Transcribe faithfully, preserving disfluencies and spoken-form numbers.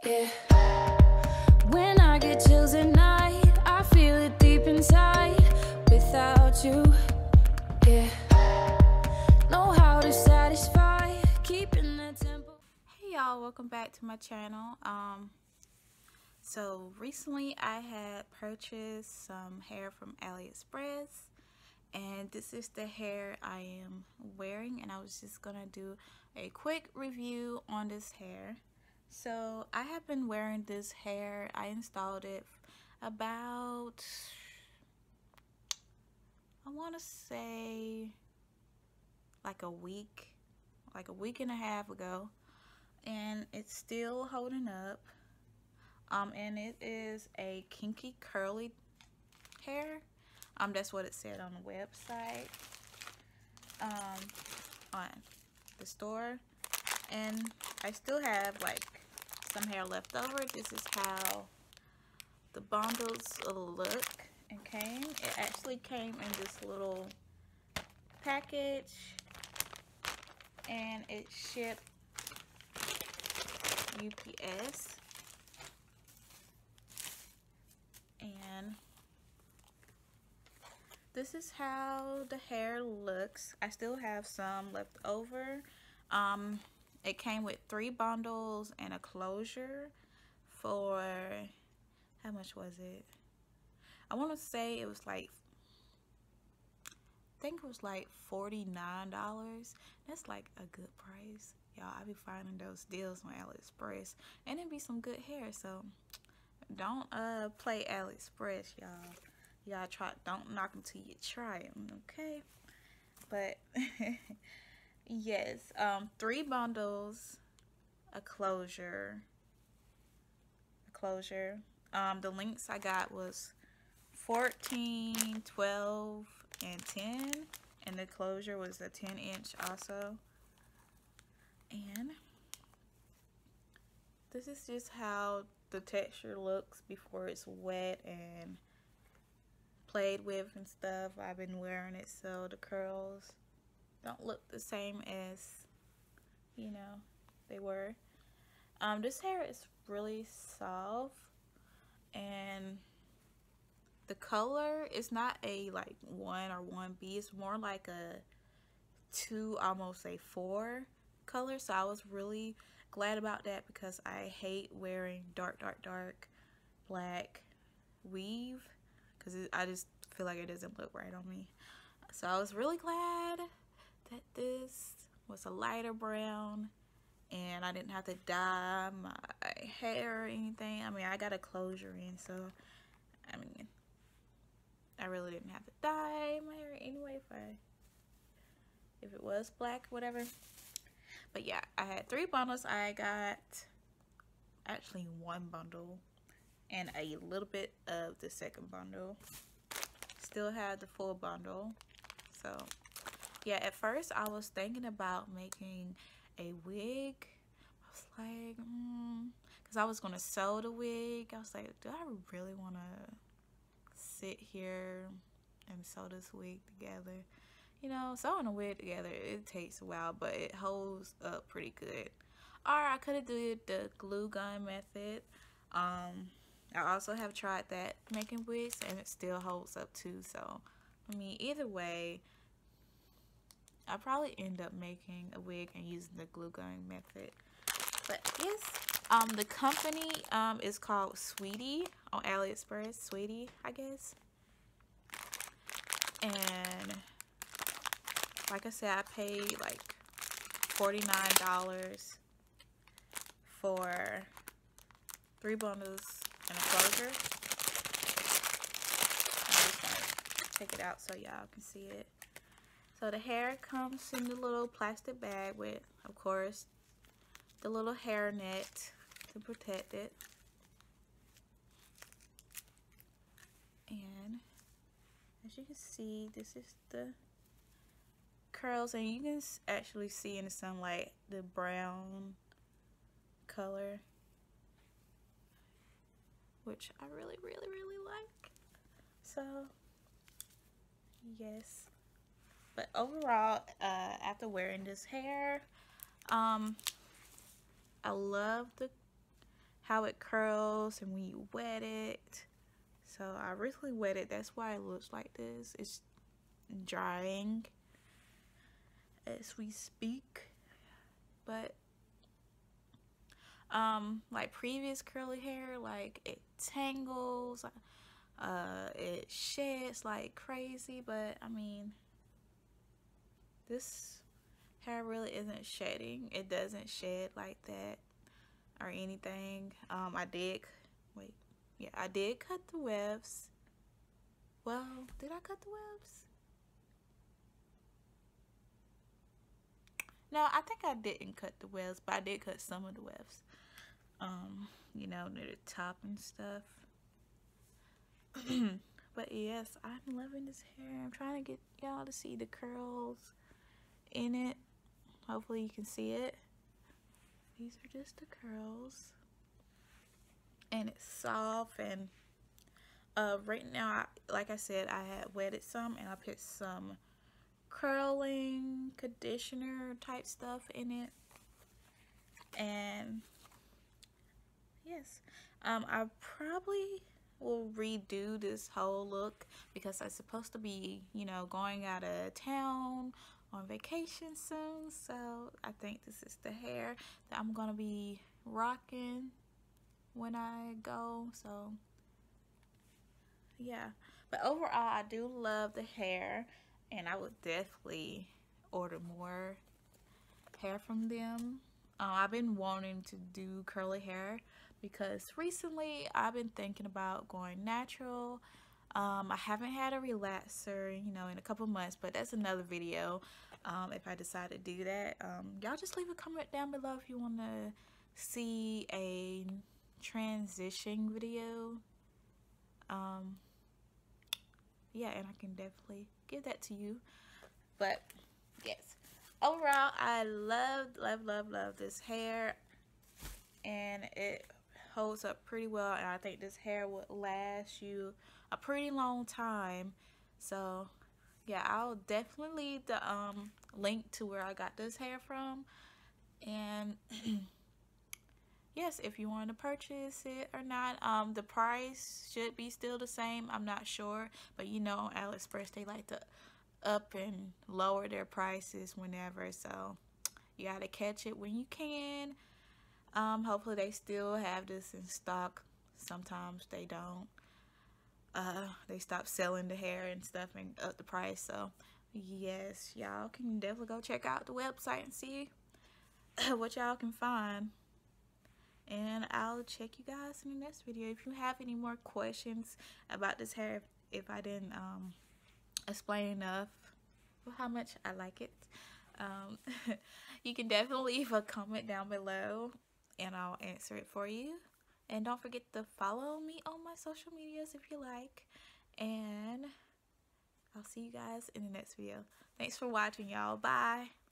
Yeah. When I get chills at night, I feel it deep inside. Without you, yeah. Know how to satisfy, keeping the tempo. Hey y'all, welcome back to my channel. Um, so recently I had purchased some hair from AliExpress, and this is the hair I am wearing, and I was just gonna do a quick review on this hair. So I have been wearing this hair. I installed it about, I want to say like a week, like a week and a half ago, and it's still holding up. Um, and it is a kinky curly hair. Um, that's what it said on the website, um, on the store. And I still have like some hair left over. This is how the bundles look and came. It actually came in this little package, and it shipped U P S. And this is how the hair looks. I still have some left over. Um, it came with three bundles and a closure for, how much was it? I want to say it was like, I think it was like forty-nine dollars. That's like a good price. Y'all, I be finding those deals on AliExpress, and it be some good hair. So don't uh play AliExpress, y'all. Y'all try, don't knock them till you try them, okay? But yes, um, three bundles, a closure, a closure. Um, the lengths I got was fourteen, twelve, and ten, and the closure was a ten inch also. And this is just how the texture looks before it's wet and played with and stuff. I've been wearing it, so the curls don't look the same as, you know, they were. Um, this hair is really soft, and the color is not a like one or one B. It's more like a two, almost a four color. So I was really glad about that, because I hate wearing dark, dark, dark black weave, because I just feel like it doesn't look right on me. So I was really glad that this was a lighter brown, and I didn't have to dye my hair or anything. I mean, I got a closure in, so I mean, I really didn't have to dye my hair anyway if I if it was black, whatever. But yeah, I had three bundles. I got actually one bundle and a little bit of the second bundle. Still have the full bundle. So yeah, at first I was thinking about making a wig. I was like, mm, because I was gonna sew the wig. I was like, do I really want to sit here and sew this wig together? You know, sewing a wig together, it takes a while, but it holds up pretty good. Or I could have did the glue gun method. Um, I also have tried that, making wigs, and it still holds up too. So, I mean, either way, I'll probably end up making a wig and using the glue gun method. But yes, um, the company um is called Sweetie on AliExpress. Sweetie, I guess. And like I said, I paid like forty-nine dollars for three bundles and a closure. I'm just gonna take it out so y'all can see it. So the hair comes in the little plastic bag with, of course, the little hair net to protect it. And as you can see, this is the curls, and you can actually see in the sunlight the brown color, which I really, really, really like. So yes, but overall, uh, after wearing this hair, um, I love the how it curls and when you wet it. So I recently wet it, that's why it looks like this. It's drying as we speak. But um like previous curly hair, like it tangles, uh it sheds like crazy, but I mean this hair really isn't shedding. It doesn't shed like that or anything. um I did wait yeah I did cut the wefts. Well, did I cut the wefts? No, I think I didn't cut the wefts, but I did cut some of the wefts. Um, you know, near the top and stuff. But yes, I'm loving this hair. I'm trying to get y'all to see the curls in it. Hopefully you can see it. These are just the curls. And it's soft, and uh, right now, I, like I said, I had wetted some and I put some curling conditioner type stuff in it. And yes, um, I probably will redo this whole look because I'm supposed to be, you know, going out of town on vacation soon. So I think this is the hair that I'm gonna be rocking when I go. So yeah, but overall I do love the hair, and I would definitely order more hair from them. Uh, I've been wanting to do curly hair because recently I've been thinking about going natural. Um, I haven't had a relaxer, you know, in a couple months, but that's another video um, if I decide to do that. Um, y'all just leave a comment down below if you want to see a transition video. Um, yeah, and I can definitely give that to you. But yes, overall I love love love love this hair, and it holds up pretty well, and I think this hair would last you a pretty long time. So yeah, I'll definitely leave the um link to where I got this hair from. And yes, if you want to purchase it or not, um the price should be still the same. I'm not sure, but you know, AliExpress, they like to up and lower their prices whenever, so you gotta catch it when you can. Um hopefully they still have this in stock. Sometimes they don't. Uh they stop selling the hair and stuff and up the price. So yes, y'all can definitely go check out the website and see what y'all can find. And I'll check you guys in the next video. If you have any more questions about this hair, if I didn't um explain enough how much I like it, um you can definitely leave a comment down below and I'll answer it for you. And don't forget to follow me on my social medias if you like, and I'll see you guys in the next video. Thanks for watching, y'all. Bye.